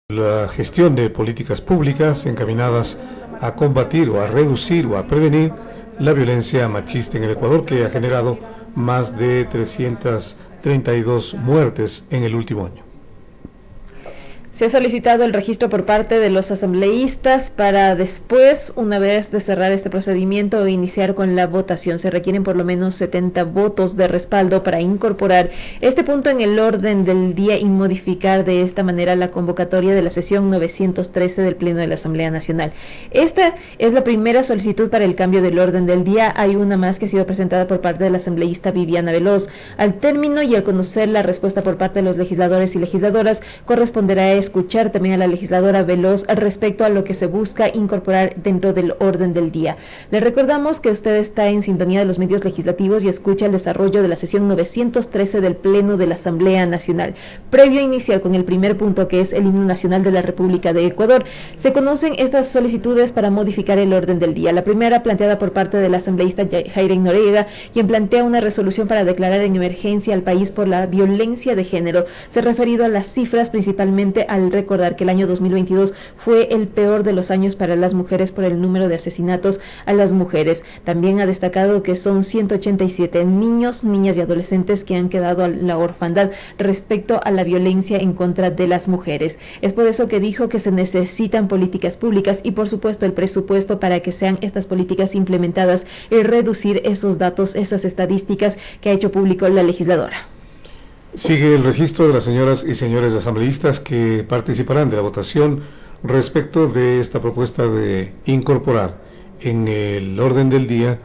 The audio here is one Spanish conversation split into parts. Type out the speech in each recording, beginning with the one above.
La gestión de políticas públicas encaminadas a combatir o a reducir o a prevenir la violencia machista en el Ecuador, que ha generado más de 332 muertes en el último año. Se ha solicitado el registro por parte de los asambleístas para después, una vez de cerrar este procedimiento, iniciar con la votación. Se requieren por lo menos 70 votos de respaldo para incorporar este punto en el orden del día y modificar de esta manera la convocatoria de la sesión 913 del Pleno de la Asamblea Nacional. Esta es la primera solicitud para el cambio del orden del día. Hay una más que ha sido presentada por parte de la asambleísta Viviana Veloz. Al término y al conocer la respuesta por parte de los legisladores y legisladoras, corresponderá escuchar también a la legisladora Veloz respecto a lo que se busca incorporar dentro del orden del día. Le recordamos que usted está en sintonía de los medios legislativos y escucha el desarrollo de la sesión 913 del Pleno de la Asamblea Nacional. Previo a iniciar con el primer punto, que es el himno nacional de la República de Ecuador, se conocen estas solicitudes para modificar el orden del día. La primera, planteada por parte del asambleísta Jairen Noriega, quien plantea una resolución para declarar en emergencia al país por la violencia de género. Se ha referido a las cifras, principalmente al recordar que el año 2022 fue el peor de los años para las mujeres por el número de asesinatos a las mujeres. También ha destacado que son 187 niños, niñas y adolescentes que han quedado a la orfandad respecto a la violencia en contra de las mujeres. Es por eso que dijo que se necesitan políticas públicas y, por supuesto, el presupuesto para que sean estas políticas implementadas y reducir esos datos, esas estadísticas que ha hecho público la legisladora. Sigue el registro de las señoras y señores asambleístas que participarán de la votación respecto de esta propuesta de incorporar en el orden del día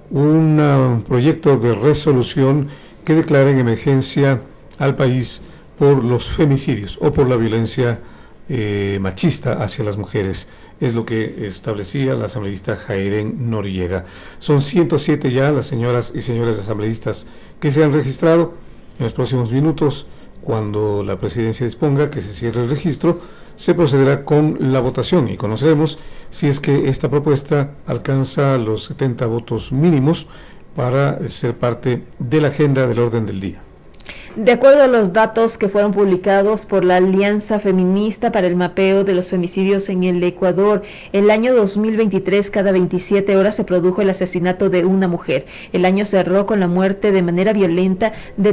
un proyecto de resolución que declare en emergencia al país por los femicidios o por la violencia machista hacia las mujeres. Es lo que establecía la asambleísta Jairen Noriega. Son 107 ya las señoras y señores asambleístas que se han registrado. En los próximos minutos, cuando la presidencia disponga que se cierre el registro, se procederá con la votación y conoceremos si es que esta propuesta alcanza los 70 votos mínimos para ser parte de la agenda del orden del día. De acuerdo a los datos que fueron publicados por la Alianza Feminista para el Mapeo de los Femicidios en el Ecuador, el año 2023, cada 27 horas se produjo el asesinato de una mujer. El año cerró con la muerte de manera violenta de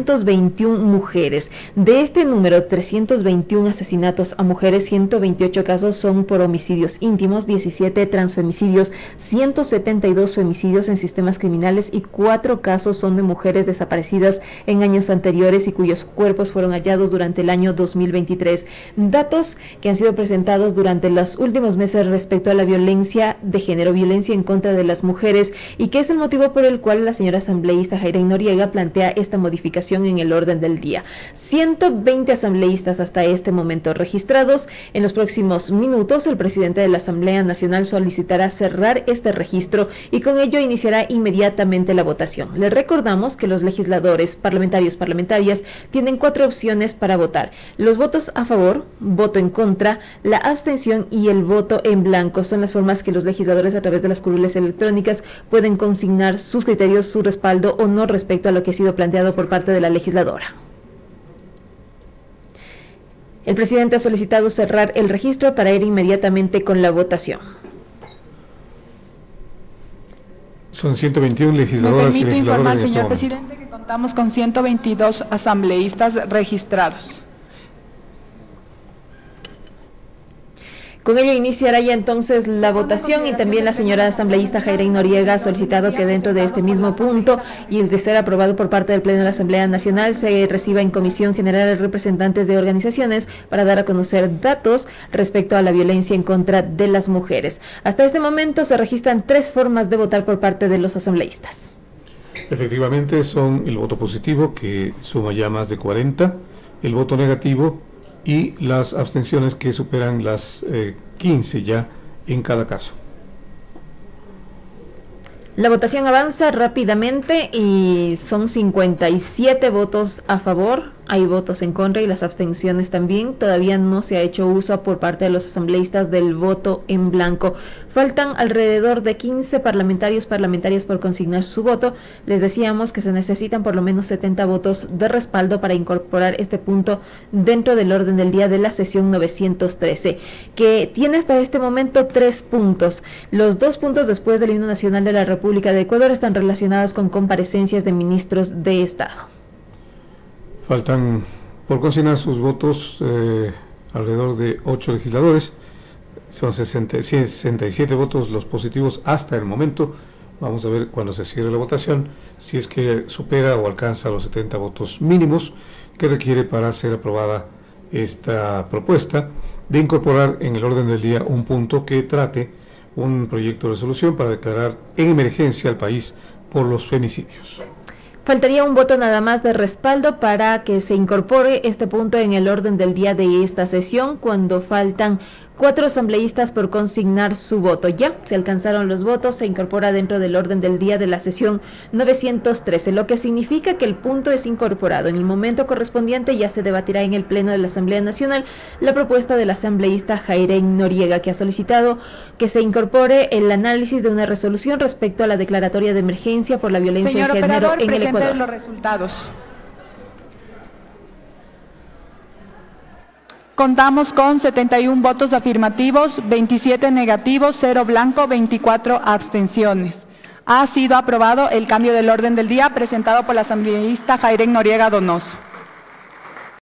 321 mujeres. De este número, 321 asesinatos a mujeres, 128 casos son por homicidios íntimos, 17 transfemicidios, 172 femicidios en sistemas criminales y 4 casos son de mujeres desaparecidas en años anteriores y cuyos cuerpos fueron hallados durante el año 2023. Datos que han sido presentados durante los últimos meses respecto a la violencia de género, violencia en contra de las mujeres, y que es el motivo por el cual la señora asambleísta Jairen Noriega plantea esta modificación en el orden del día. 120 asambleístas hasta este momento registrados. En los próximos minutos, el presidente de la Asamblea Nacional solicitará cerrar este registro y con ello iniciará inmediatamente la votación. Les recordamos que los legisladores, parlamentarias tienen 4 opciones para votar: los votos a favor, voto en contra, la abstención y el voto en blanco. Son las formas que los legisladores, a través de las curules electrónicas, pueden consignar sus criterios, su respaldo o no respecto a lo que ha sido planteado por parte de la legisladora. El presidente ha solicitado cerrar el registro para ir inmediatamente con la votación. Son 121 legisladoras y legisladores. Me permite informar, señor presidente, que contamos con 122 asambleístas registrados. Con ello iniciará ya entonces la votación y también la señora asambleísta Jairen Noriega ha solicitado que dentro de este mismo punto y el de ser aprobado por parte del Pleno de la Asamblea Nacional se reciba en Comisión General representantes de organizaciones para dar a conocer datos respecto a la violencia en contra de las mujeres. Hasta este momento se registran 3 formas de votar por parte de los asambleístas. Efectivamente son el voto positivo, que suma ya más de 40, el voto negativo y las abstenciones, que superan las 15 ya en cada caso. La votación avanza rápidamente y son 57 votos a favor, hay votos en contra y las abstenciones también. Todavía no se ha hecho uso por parte de los asambleístas del voto en blanco. Faltan alrededor de 15 parlamentarias por consignar su voto. Les decíamos que se necesitan por lo menos 70 votos de respaldo para incorporar este punto dentro del orden del día de la sesión 913, que tiene hasta este momento 3 puntos. Los 2 puntos después del himno nacional de la República de Ecuador están relacionados con comparecencias de ministros de Estado. Faltan por consignar sus votos alrededor de 8 legisladores. Son 67 votos los positivos hasta el momento. Vamos a ver cuando se cierre la votación si es que supera o alcanza los 70 votos mínimos que requiere para ser aprobada esta propuesta de incorporar en el orden del día un punto que trate un proyecto de resolución para declarar en emergencia al país por los femicidios. Faltaría un voto nada más de respaldo para que se incorpore este punto en el orden del día de esta sesión, cuando faltan 4 asambleístas por consignar su voto. Ya se alcanzaron los votos, se incorpora dentro del orden del día de la sesión 913, lo que significa que el punto es incorporado. En el momento correspondiente ya se debatirá en el Pleno de la Asamblea Nacional la propuesta del asambleísta Jairén Noriega, que ha solicitado que se incorpore el análisis de una resolución respecto a la declaratoria de emergencia por la violencia Señor de género operador, en el presente Ecuador. los resultados. Contamos con 71 votos afirmativos, 27 negativos, 0 blanco, 24 abstenciones. Ha sido aprobado el cambio del orden del día presentado por la asambleísta Jairén Noriega Donoso.